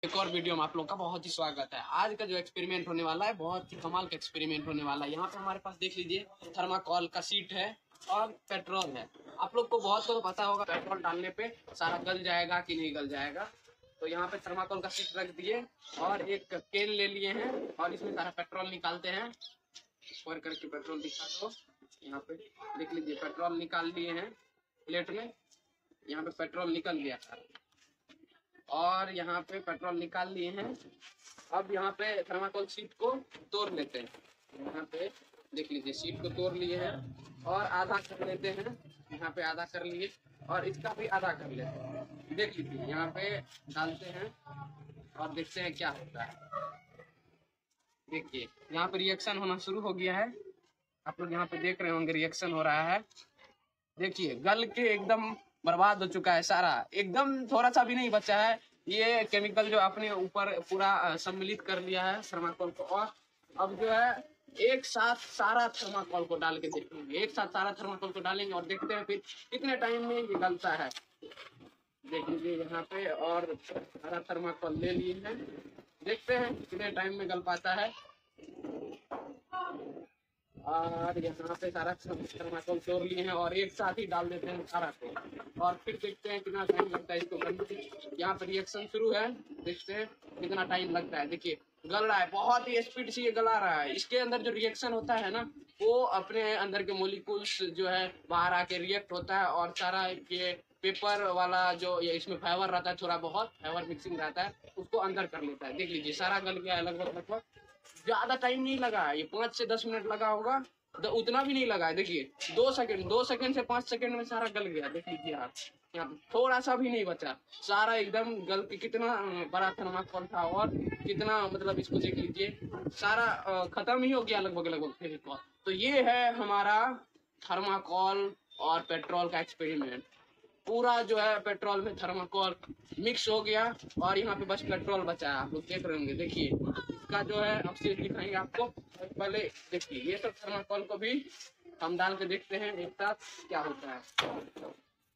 एक और वीडियो में आप लोग का बहुत ही स्वागत है। आज का जो एक्सपेरिमेंट होने वाला है बहुत ही कमाल का एक्सपेरिमेंट होने वाला है। यहाँ पे हमारे पास देख लीजिए थर्माकोल का शीट है और पेट्रोल है। आप लोग को बहुत तो पता होगा पेट्रोल डालने पे सारा गल जाएगा कि नहीं गल जाएगा। तो यहाँ पे थर्माकोल का शीट रख दिए और एक केन ले लिए हैं और इसमें सारा पेट्रोल निकालते हैं। और करके पेट्रोल दिखा दो। यहाँ पे देख लीजिए पेट्रोल निकाल लिए हैं प्लेट में। यहाँ पे पेट्रोल निकल गया था और यहाँ पे पेट्रोल निकाल लिए हैं। अब यहाँ पे थर्माकोल शीट को तोड़ लेते हैं। यहाँ पे देख लीजिए शीट को तोड़ लिए हैं और आधा कर लेते हैं। यहाँ पे आधा कर लिए और इसका भी आधा कर लेते हैं। देख लीजिए यहाँ पे डालते हैं और देखते हैं क्या होता है। देखिए यहाँ पे रिएक्शन होना शुरू हो गया है। आप लोग यहाँ पे देख रहे होंगे रिएक्शन हो रहा है। देखिए गल के एकदम बर्बाद हो चुका है सारा, एकदम थोड़ा सा भी नहीं बचा है। ये केमिकल जो अपने ऊपर पूरा सम्मिलित कर लिया है थर्माकोल को। और अब जो है एक साथ सारा थर्माकोल को डाल के देखेंगे। एक साथ सारा थर्माकोल को डालेंगे और देखते हैं फिर कितने टाइम में ये गलता है। देख लीजिए यहाँ पे और सारा थर्माकोल ले लिए हैं। देखते हैं कितने टाइम में गल पाता है। और यहाँ पे सारा थर्माकोल तोड़ लिए हैं और एक साथ ही डाल देते हैं सारा को और फिर देखते हैं कितना टाइम लगता है इसको गलने। यहाँ पे रिएक्शन शुरू है, देखते हैं कितना टाइम लगता है। देखिए गल रहा है, बहुत ही स्पीड से ये गला रहा है। इसके अंदर जो रिएक्शन होता है ना वो अपने अंदर के मोलिकुल्स जो है बाहर आके रिएक्ट होता है और सारा ये पेपर वाला जो ये इसमें फाइबर रहता है, थोड़ा बहुत फाइबर मिक्सिंग रहता है, उसको अंदर कर लेता है। देख लीजिए सारा गल गया है लगभग। ज्यादा टाइम नहीं लगा है, ये 5 से 10 मिनट लगा होगा, उतना भी नहीं लगा है। देखिए 2 सेकंड से 5 सेकंड में सारा गल गया। देख लीजिए आप यहाँ पे थोड़ा सा भी नहीं बचा, सारा एकदम गल के कितना बड़ा थर्माकोल था और कितना मतलब इसको देख लीजिए सारा खत्म ही हो गया लगभग फेविकॉल। तो ये है हमारा थर्माकोल और पेट्रोल का एक्सपेरिमेंट। पूरा जो है पेट्रोल में थर्माकोल मिक्स हो गया और यहाँ पे बस पेट्रोल बचा है। आप लोग देख रहे होंगे। देखिए इसका जो है अवशेष दिखाएंगे आपको। पहले देखिए ये सब थर्माकोल को भी हम डाल के देखते हैं एक साथ क्या होता है।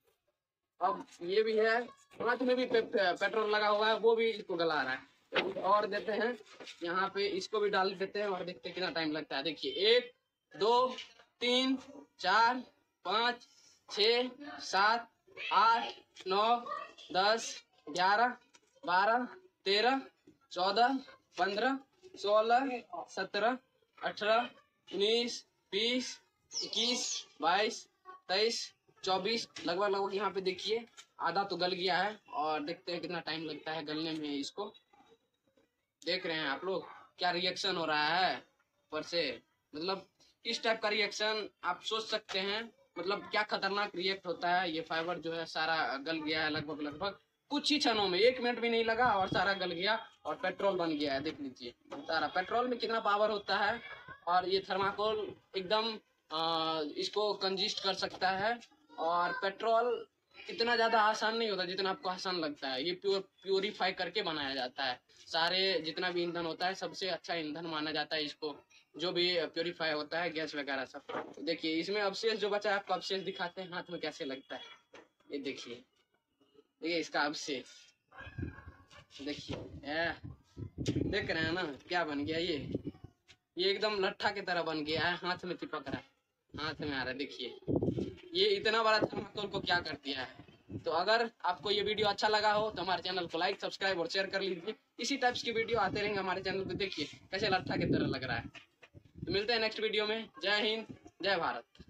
अब ये भी है, हाथ में भी पेट्रोल लगा हुआ है, वो भी इसको गला रहा है। और देते हैं यहाँ पे, इसको भी डाल देते हैं और देखते हैं कितना टाइम लगता है। देखिए 1 2 3 4 5 6 7 8 9 10 11 12 13 14 15 16 17 18 19 20 21 22 23 24 लगभग यहाँ पे देखिए आधा तो गल गया है और देखते हैं कितना टाइम लगता है गलने में। इसको देख रहे हैं आप लोग क्या रिएक्शन हो रहा है ऊपर से। मतलब इस टाइप का रिएक्शन आप सोच सकते हैं, मतलब क्या खतरनाक रिएक्ट होता है। ये फाइबर जो है सारा गल गया है लगभग कुछ ही क्षणों में, 1 मिनट भी नहीं लगा और सारा गल गया और पेट्रोल बन गया है। देख लीजिए सारा पेट्रोल में कितना पावर होता है और ये थर्माकोल एकदम इसको कंजिस्ट कर सकता है। और पेट्रोल इतना ज्यादा आसान नहीं होता जितना आपको आसान लगता है। ये प्योरीफाई करके बनाया जाता है। सारे जितना भी ईंधन होता है सबसे अच्छा ईंधन माना जाता है इसको, जो भी प्योरीफाई होता है गैस वगैरह सब। तो देखिए इसमें अवशेष जो बचा है, आपको अवशेष दिखाते हैं हाथ में कैसे लगता है। ये देखिए इसका अवशेष देखिए, देख रहे हैं ना क्या बन गया। ये एकदम लट्ठा की तरह बन गया है, हाथ में चिपक रहा है, हाथ में आ रहा है। देखिए ये इतना बड़ा थर्माकोल को क्या कर दिया है। तो अगर आपको ये वीडियो अच्छा लगा हो तो हमारे चैनल को लाइक सब्सक्राइब और शेयर कर लीजिए। इसी टाइप्स की वीडियो आते रहेंगे हमारे चैनल पे। देखिए कैसे लट्ठा की तरह लग रहा है। तो मिलते हैं नेक्स्ट वीडियो में। जय हिंद, जय भारत।